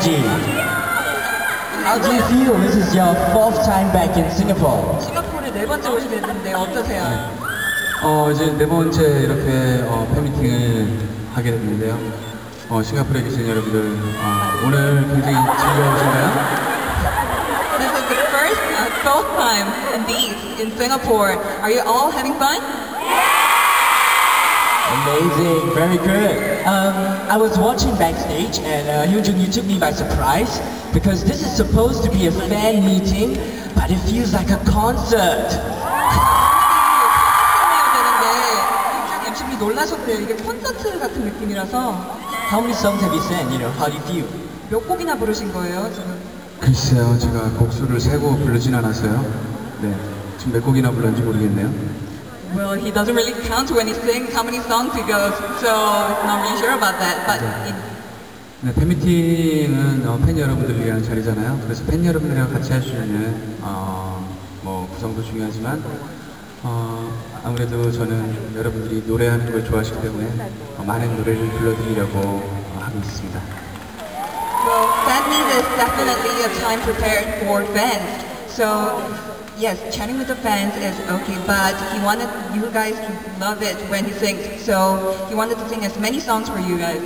energy. How do you feel? This is your fourth time back in Singapore. 싱가포르에 네 번째 오시게 됐는데 어떠세요? 이제 네 번째 이렇게 팬미팅을 하게 됐는데요. 싱가포르에 계신 여러분들 오늘 굉장히 즐거우신가요? This is the first fourth time indeed in Singapore. Are you all having fun? Amazing, very good. I was watching backstage and Hyunjun, you took me by surprise because this is supposed to be a fan meeting, but it feels like a concert. MC분이 놀라셨대요. 이게 콘서트 같은 느낌이라서. How many songs have you sang? How do you feel? 몇 곡이나 부르신 거예요, 지금? 글쎄요, 제가 곡수를 세고 부르진 않았어요. 네, 지금 몇 곡이나 불렀는지 모르겠네요. Well, he doesn't really count when he sings how many songs he goes, so I'm not really sure about that. But 네, 팬미팅은 팬 여러분들을 위한 자리잖아요. 그래서 팬 여러분들이랑 같이 할 수 있는 구성도 중요하지만 아무래도 저는 여러분들이 노래하는 걸 좋아하시기 때문에 많은 노래를 불러드리려고 하고 있습니다. Well, fan meet is definitely a time prepared for fans. So yes, chatting with the fans is okay, but he wanted you guys to love it when he sings. So he wanted to sing as many songs for you guys.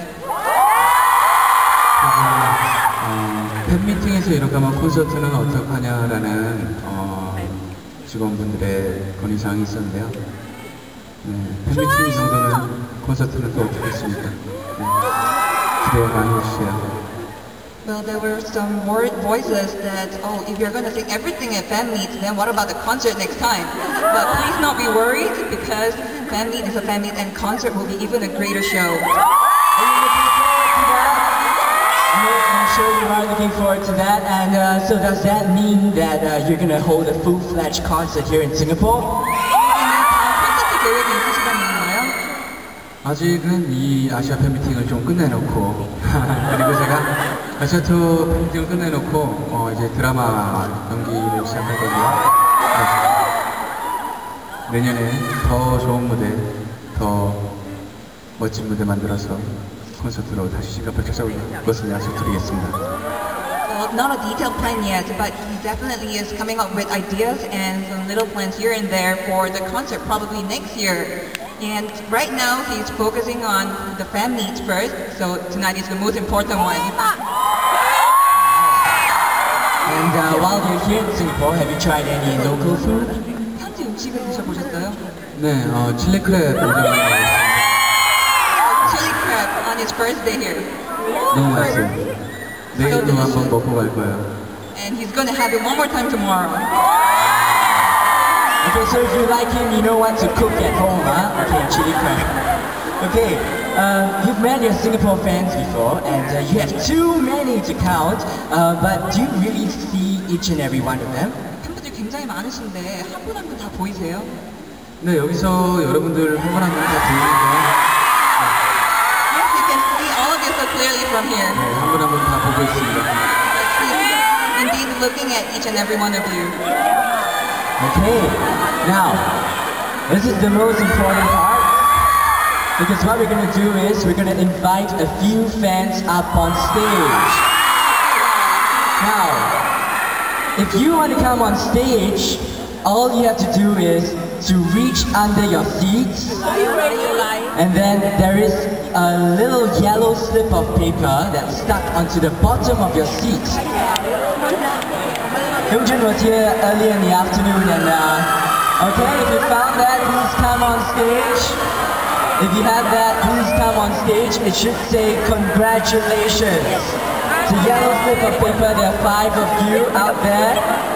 팬미팅에서 이렇게 하면 콘서트는 어떡하냐라는 직원분들의 건의사항이 있었는데요. 네, 팬미팅 정도는 콘서트는 또 어떻겠습니까? 네, 기대 많이 해주세요. Well, there were some voices that, oh, if you're going to sing everything at fan meet, then what about the concert next time? But please not be worried, because fan meet is a fan meet and concert will be even a greater show. I'm sure you are looking forward to that. And so does that mean that you're going to hold a full-fledged concert here in Singapore? 콘서트 계획이 있으시다는 아직은 이 아시아 팬미팅을 좀 끝내놓고 그리고 제가 아시아 투어 팬미팅을 끝내놓고 이제 드라마 연기를 시작할 거고요. 네. 내년에 더 좋은 무대, 더 멋진 무대 만들어서 콘서트로 다시 싱가포르 찾아올 것을 약속드리겠습니다. Well, not a detailed plan yet, but he definitely is coming up with ideas and some little plans here and there for the concert probably next year. And right now he's focusing on the fan meet first, so tonight is the most important one. And while you're here in Singapore, have you tried any local food? 현지 음식을 드셔보셨어요? 네, 칠리 크랩 Chili crab on his first day here. 너무 맛있어요. 내일도 한번 먹고 갈 거예요. And he's gonna have it one more time tomorrow. Okay, so if you like him, you know what to cook at home, huh? Okay, chili crab. Okay, you've met your Singapore fans before, and you have too many to count, but do you really see each and every one of them? 팬분들 굉장히 많으신데 한 분 한 분 다 보이세요? 네, 여기서 여러분들 한 분 한 분 다 보이는데 Yes, you can see all of you so clearly from here. 네, 한 분 한 분 다 보고 있습니다. He's indeed looking at each and every one of you. Okay, now, this is the most important part, because what we're going to do is we're going to invite a few fans up on stage. Now, if you want to come on stage, all you have to do is to reach under your seats, and then there is a little yellow slip of paper that's stuck onto the bottom of your seat. Hyunjun was here earlier in the afternoon, and okay, if you found that, please come on stage. If you have that, please come on stage. It should say congratulations. It's a yellow slip of paper. There are 5 of you out there.